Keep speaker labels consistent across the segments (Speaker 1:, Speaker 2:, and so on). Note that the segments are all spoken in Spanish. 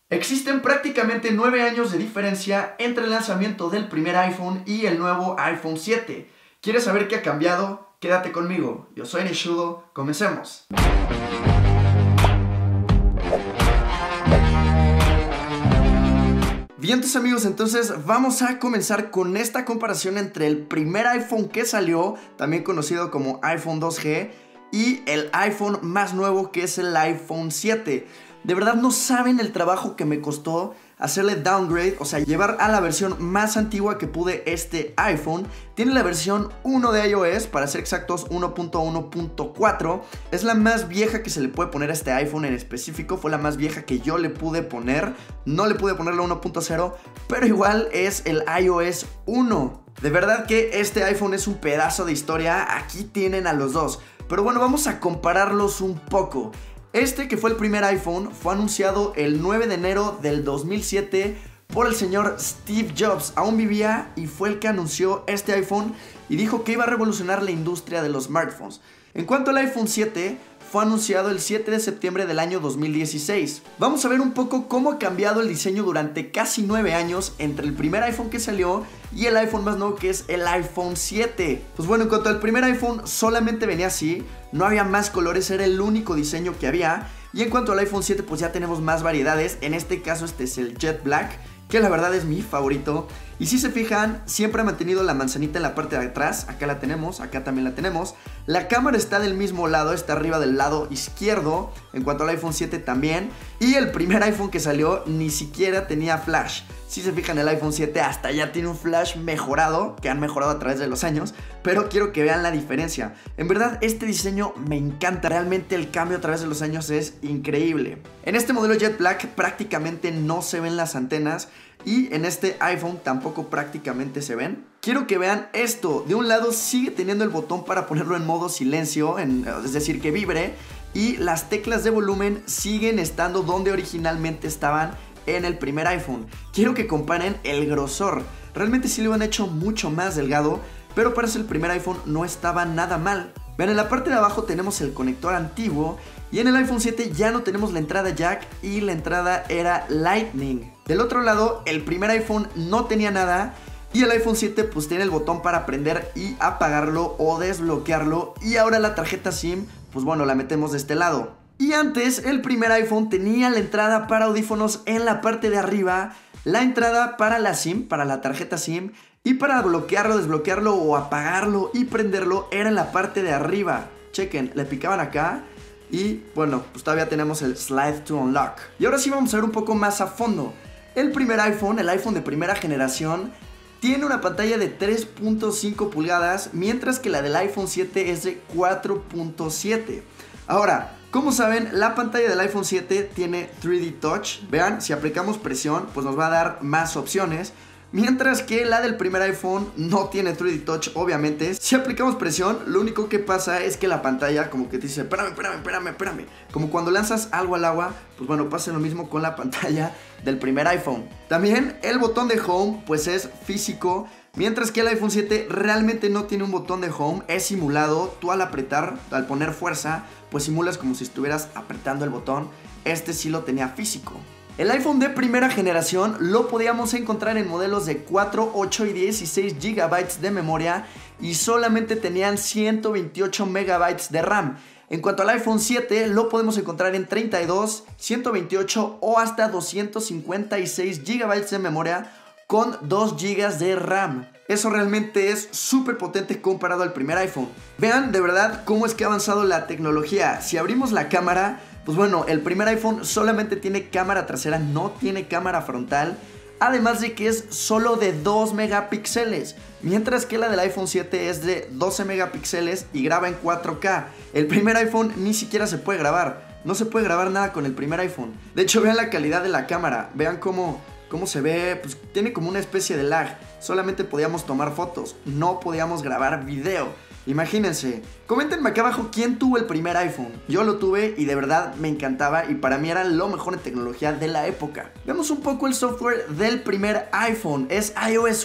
Speaker 1: Existen prácticamente 9 años de diferencia entre el lanzamiento del primer iPhone y el nuevo iPhone 7. ¿Quieres saber qué ha cambiado? Quédate conmigo. Yo soy Nishudo. Comencemos. Bien, tus amigos, entonces vamos a comenzar con esta comparación entre el primer iPhone que salió, también conocido como iPhone 2G, y el iPhone más nuevo, que es el iPhone 7. De verdad no saben el trabajo que me costó hacerle downgrade, o sea, llevar a la versión más antigua que pude este iPhone. Tiene la versión 1 de iOS, para ser exactos 1.1.4. Es la más vieja que se le puede poner a este iPhone en específico. Fue la más vieja que yo le pude poner. No le pude poner la 1.0, pero igual es el iOS 1. De verdad que este iPhone es un pedazo de historia. Aquí tienen a los dos. Pero bueno, vamos a compararlos un poco. Este, que fue el primer iPhone, fue anunciado el 9 de enero del 2007 por el señor Steve Jobs. Aún vivía y fue el que anunció este iPhone y dijo que iba a revolucionar la industria de los smartphones. En cuanto al iPhone 7, fue anunciado el 7 de septiembre del año 2016. Vamos a ver un poco cómo ha cambiado el diseño durante casi 9 años entre el primer iPhone que salió y el iPhone más nuevo, que es el iPhone 7. Pues bueno, en cuanto al primer iPhone, solamente venía así, no había más colores, era el único diseño que había. Y en cuanto al iPhone 7, pues ya tenemos más variedades. En este caso este es el Jet Black, que la verdad es mi favorito. Y si se fijan, siempre ha mantenido la manzanita en la parte de atrás. Acá la tenemos, acá también la tenemos. La cámara está del mismo lado, está arriba del lado izquierdo. En cuanto al iPhone 7 también. Y el primer iPhone que salió ni siquiera tenía flash. Si se fijan, el iPhone 7 hasta ya tiene un flash mejorado, que han mejorado a través de los años, pero quiero que vean la diferencia. En verdad, este diseño me encanta. Realmente el cambio a través de los años es increíble. En este modelo Jet Black prácticamente no se ven las antenas, y en este iPhone tampoco prácticamente se ven. Quiero que vean esto. De un lado sigue teniendo el botón para ponerlo en modo silencio, es decir, que vibre, y las teclas de volumen siguen estando donde originalmente estaban en el primer iPhone. Quiero que comparen el grosor. Realmente sí lo han hecho mucho más delgado, pero para ser el primer iPhone no estaba nada mal. Vean, en la parte de abajo tenemos el conector antiguo, y en el iPhone 7 ya no tenemos la entrada jack y la entrada era Lightning. Del otro lado, el primer iPhone no tenía nada, y el iPhone 7 pues tiene el botón para prender y apagarlo o desbloquearlo, y ahora la tarjeta SIM, pues bueno, la metemos de este lado. Y antes, el primer iPhone tenía la entrada para audífonos en la parte de arriba, la entrada para la SIM, para la tarjeta SIM, y para bloquearlo, desbloquearlo o apagarlo y prenderlo era en la parte de arriba. Chequen, le picaban acá y bueno, pues todavía tenemos el Slide to Unlock. Y ahora sí vamos a ver un poco más a fondo. El primer iPhone, el iPhone de primera generación, tiene una pantalla de 3.5 pulgadas, mientras que la del iPhone 7 es de 4.7. Ahora, como saben, la pantalla del iPhone 7 tiene 3D Touch. Vean, si aplicamos presión, pues nos va a dar más opciones. Mientras que la del primer iPhone no tiene 3D Touch, obviamente. Si aplicamos presión, lo único que pasa es que la pantalla como que te dice, espérame. Como cuando lanzas algo al agua, pues bueno, pasa lo mismo con la pantalla del primer iPhone. También el botón de Home pues es físico, mientras que el iPhone 7 realmente no tiene un botón de Home, es simulado. Tú al apretar, al poner fuerza, pues simulas como si estuvieras apretando el botón. Este sí lo tenía físico. El iPhone de primera generación lo podíamos encontrar en modelos de 4, 8 y 16 GB de memoria y solamente tenían 128 MB de RAM. En cuanto al iPhone 7 lo podemos encontrar en 32, 128 o hasta 256 GB de memoria con 2 GB de RAM. Eso realmente es súper potente comparado al primer iPhone. Vean de verdad cómo es que ha avanzado la tecnología. Si abrimos la cámara, pues bueno, el primer iPhone solamente tiene cámara trasera, no tiene cámara frontal. Además de que es solo de 2 megapíxeles, mientras que la del iPhone 7 es de 12 megapíxeles y graba en 4K. El primer iPhone ni siquiera se puede grabar. No se puede grabar nada con el primer iPhone. De hecho, vean la calidad de la cámara. Vean cómo se ve, pues tiene como una especie de lag. Solamente podíamos tomar fotos, no podíamos grabar video. Imagínense. Coméntenme acá abajo quién tuvo el primer iPhone. Yo lo tuve y de verdad me encantaba y para mí era lo mejor en tecnología de la época. Veamos un poco el software del primer iPhone. Es iOS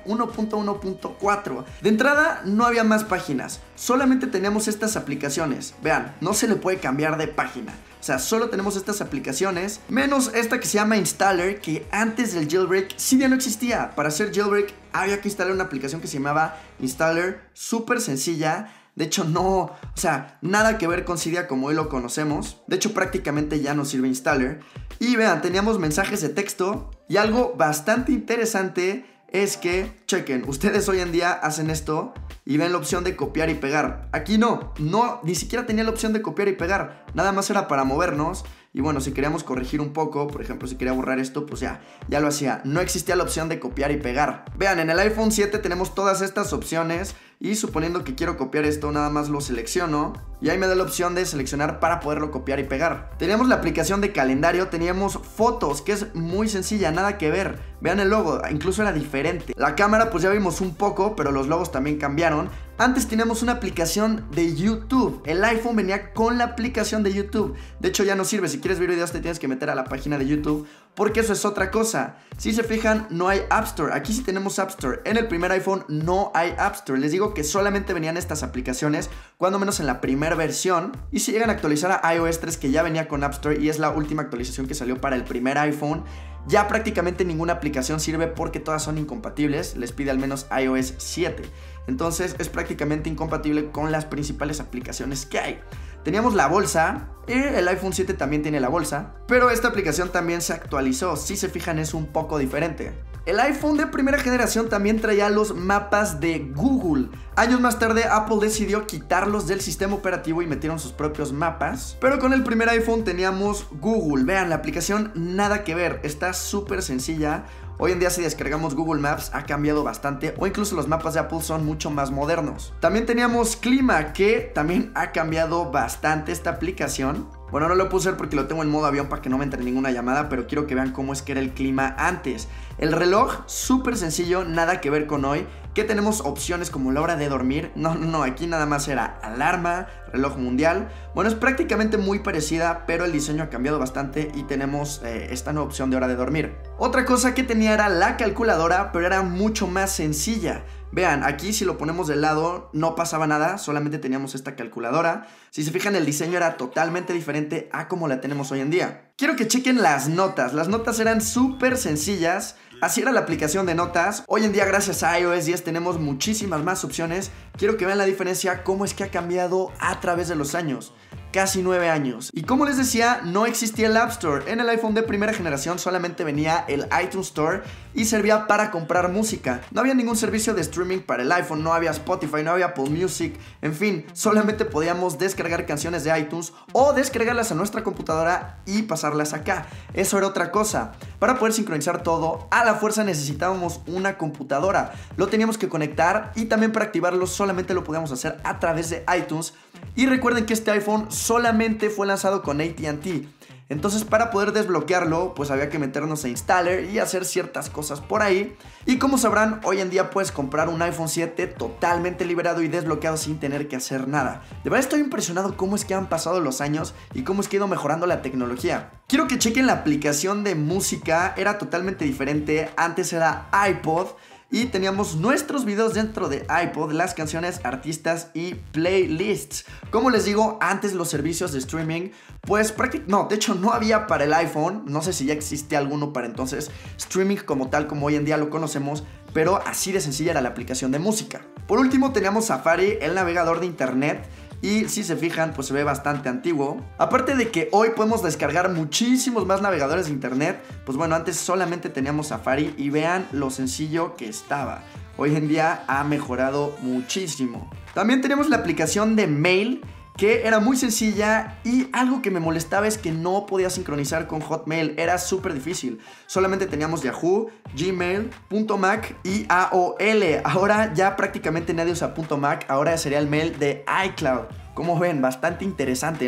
Speaker 1: 1.1.4. De entrada no había más páginas, solamente teníamos estas aplicaciones. Vean, no se le puede cambiar de página. O sea, solo tenemos estas aplicaciones, menos esta que se llama Installer, que antes del jailbreak sí ya no existía. Para hacer jailbreak había que instalar una aplicación que se llamaba Installer, súper sencilla. De hecho, no, nada que ver con Cydia como hoy lo conocemos. De hecho, prácticamente ya no sirve Installer. Y vean, teníamos mensajes de texto. Y algo bastante interesante es que, chequen, ustedes hoy en día hacen esto y ven la opción de copiar y pegar. Aquí no, ni siquiera tenía la opción de copiar y pegar. Nada más era para movernos. Y bueno, si queríamos corregir un poco, por ejemplo, si quería borrar esto, pues ya lo hacía. No existía la opción de copiar y pegar. Vean, en el iPhone 7 tenemos todas estas opciones. Y suponiendo que quiero copiar esto, nada más lo selecciono y ahí me da la opción de seleccionar para poderlo copiar y pegar. Teníamos la aplicación de calendario, teníamos fotos, que es muy sencilla, nada que ver. Vean el logo, incluso era diferente. La cámara pues ya vimos un poco, pero los logos también cambiaron. Antes teníamos una aplicación de YouTube. El iPhone venía con la aplicación de YouTube. De hecho ya no sirve, si quieres ver videos te tienes que meter a la página de YouTube, porque eso es otra cosa. Si se fijan, no hay App Store. Aquí sí tenemos App Store. En el primer iPhone no hay App Store. Les digo que solamente venían estas aplicaciones, cuando menos en la primera versión. Y si llegan a actualizar a iOS 3, que ya venía con App Store y es la última actualización que salió para el primer iPhone, ya prácticamente ninguna aplicación sirve porque todas son incompatibles. Les pide al menos iOS 7. Entonces es prácticamente incompatible con las principales aplicaciones que hay. Teníamos la bolsa, el iPhone 7 también tiene la bolsa, pero esta aplicación también se actualizó. Si se fijan, es un poco diferente. El iPhone de primera generación también traía los mapas de Google. Años más tarde Apple decidió quitarlos del sistema operativo y metieron sus propios mapas. Pero con el primer iPhone teníamos Google. Vean, la aplicación nada que ver, está súper sencilla. Hoy en día si descargamos Google Maps ha cambiado bastante, o incluso los mapas de Apple son mucho más modernos. También teníamos Clima, que también ha cambiado bastante esta aplicación. Bueno, no lo puse porque lo tengo en modo avión para que no me entre ninguna llamada, pero quiero que vean cómo es que era el clima antes. El reloj, súper sencillo, nada que ver con hoy. Que tenemos opciones como la hora de dormir. No, aquí nada más era alarma, reloj mundial. Bueno, es prácticamente muy parecida, pero el diseño ha cambiado bastante y tenemos esta nueva opción de hora de dormir. Otra cosa que tenía era la calculadora, pero era mucho más sencilla. Vean, aquí si lo ponemos de lado no pasaba nada, solamente teníamos esta calculadora. Si se fijan, el diseño era totalmente diferente a como la tenemos hoy en día. Quiero que chequen las notas eran súper sencillas. Así era la aplicación de notas. Hoy en día, gracias a iOS 10, tenemos muchísimas más opciones. Quiero que vean la diferencia, cómo es que ha cambiado a través de los años. Casi 9 años. Y como les decía, no existía el App Store. En el iPhone de primera generación solamente venía el iTunes Store y servía para comprar música. No había ningún servicio de streaming para el iPhone, no había Spotify, no había Apple Music. En fin, solamente podíamos descargar canciones de iTunes o descargarlas a nuestra computadora y pasarlas acá. Eso era otra cosa. Para poder sincronizar todo, a la fuerza necesitábamos una computadora. Lo teníamos que conectar y también para activarlo solamente lo podíamos hacer a través de iTunes. Y recuerden que este iPhone solamente fue lanzado con AT&T. Entonces para poder desbloquearlo pues había que meternos a Installer y hacer ciertas cosas por ahí. Y como sabrán, hoy en día puedes comprar un iPhone 7 totalmente liberado y desbloqueado sin tener que hacer nada. De verdad estoy impresionado cómo es que han pasado los años y cómo es que ha ido mejorando la tecnología. Quiero que chequen la aplicación de música, era totalmente diferente. Antes era iPod y teníamos nuestros videos dentro de iPod, las canciones, artistas y playlists. Como les digo, antes los servicios de streaming pues de hecho no había para el iPhone. No sé si ya existe alguno para entonces streaming como tal, como hoy en día lo conocemos, pero así de sencilla era la aplicación de música. Por último teníamos Safari, el navegador de internet. Y si se fijan, pues se ve bastante antiguo. Aparte de que hoy podemos descargar muchísimos más navegadores de internet, pues bueno, antes solamente teníamos Safari y vean lo sencillo que estaba. Hoy en día ha mejorado muchísimo. También tenemos la aplicación de Mail, que era muy sencilla y algo que me molestaba es que no podía sincronizar con Hotmail, era súper difícil. Solamente teníamos Yahoo, Gmail, .mac y AOL. Ahora ya prácticamente nadie usa .mac, ahora sería el mail de iCloud. Como ven, bastante interesante, ¿no?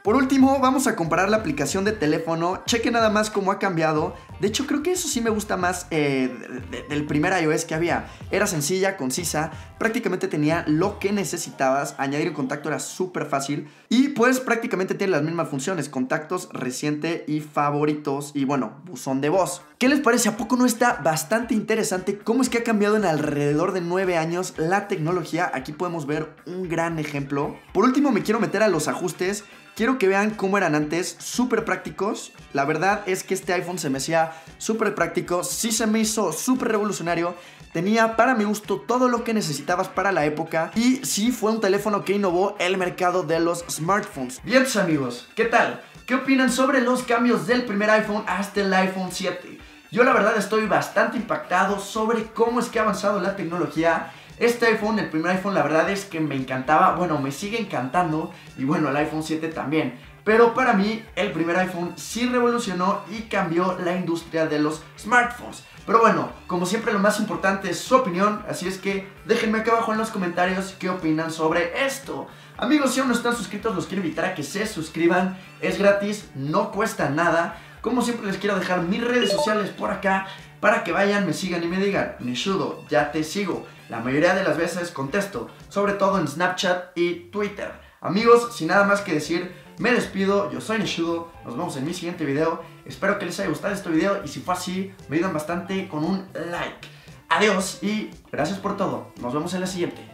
Speaker 1: Por último, vamos a comparar la aplicación de teléfono. Cheque nada más cómo ha cambiado. De hecho, creo que eso sí me gusta más del primer iOS que había. Era sencilla, concisa, prácticamente tenía lo que necesitabas. Añadir un contacto era súper fácil. Y pues prácticamente tiene las mismas funciones: contactos, reciente y favoritos. Y bueno, buzón de voz. ¿Qué les parece? ¿A poco no está bastante interesante cómo es que ha cambiado en alrededor de 9 años la tecnología? Aquí podemos ver un gran ejemplo. Por último, me quiero meter a los ajustes. Quiero que vean cómo eran antes, súper prácticos. La verdad es que este iPhone se me hacía súper práctico, sí se me hizo súper revolucionario. Tenía para mi gusto todo lo que necesitabas para la época y sí fue un teléfono que innovó el mercado de los smartphones. Bien, pues amigos, ¿qué tal? ¿Qué opinan sobre los cambios del primer iPhone hasta el iPhone 7? Yo la verdad estoy bastante impactado sobre cómo es que ha avanzado la tecnología. Este iPhone, el primer iPhone, la verdad es que me encantaba, bueno, me sigue encantando, y bueno, el iPhone 7 también. Pero para mí, el primer iPhone sí revolucionó y cambió la industria de los smartphones. Pero bueno, como siempre, lo más importante es su opinión, así es que déjenme acá abajo en los comentarios qué opinan sobre esto. Amigos, si aún no están suscritos, los quiero invitar a que se suscriban, es gratis, no cuesta nada. Como siempre, les quiero dejar mis redes sociales por acá para que vayan, me sigan y me digan: Neshudo, ya te sigo. La mayoría de las veces contesto, sobre todo en Snapchat y Twitter. Amigos, sin nada más que decir, me despido. Yo soy Neshudo, nos vemos en mi siguiente video. Espero que les haya gustado este video y si fue así, me ayudan bastante con un like. Adiós y gracias por todo. Nos vemos en la siguiente.